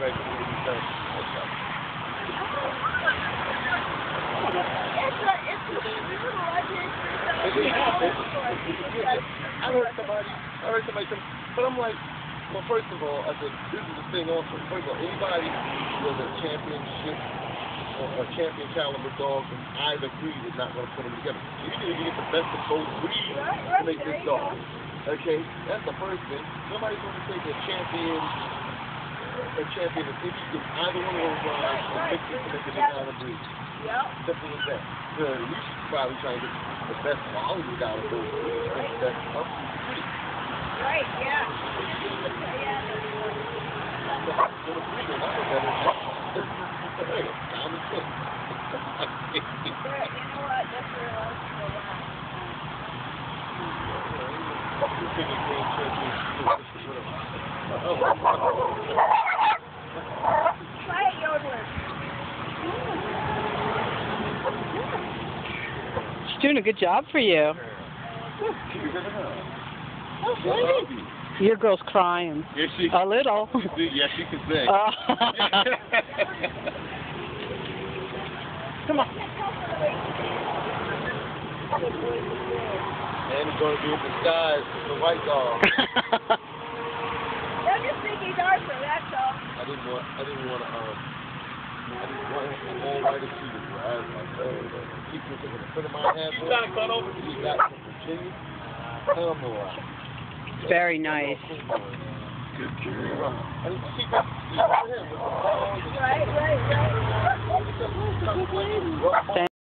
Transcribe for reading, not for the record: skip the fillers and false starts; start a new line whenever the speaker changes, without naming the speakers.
Right, what you saying? I heard somebody say, but I'm like, well, first of all, I said, this is the thing also. First of all, anybody with a championship or a champion caliber dog from either breed is not going to put them together. You need to get the best of both breeds to make this dog. Okay? That's the first thing. Nobody's going to take a champion if you get either one of those lines and mix it to make a designer breed. Simple as that. So we should probably try and get the best quality out of those breeds. That's up to the breed.
Right, yeah. Try it, yodeler.
She's doing a good job for you. Your girl's crying.
Yes, she.
A little.
Yes, she can sing.
Come on.
And he's going to be in disguise as the white dog.
I'm just thinking darker, that's all.
I didn't want everybody to see this. I was like, people in the front of my head. You got to cut over. You got from Virginia. Hell no.
Very nice.
Good girl.
Right.
Thank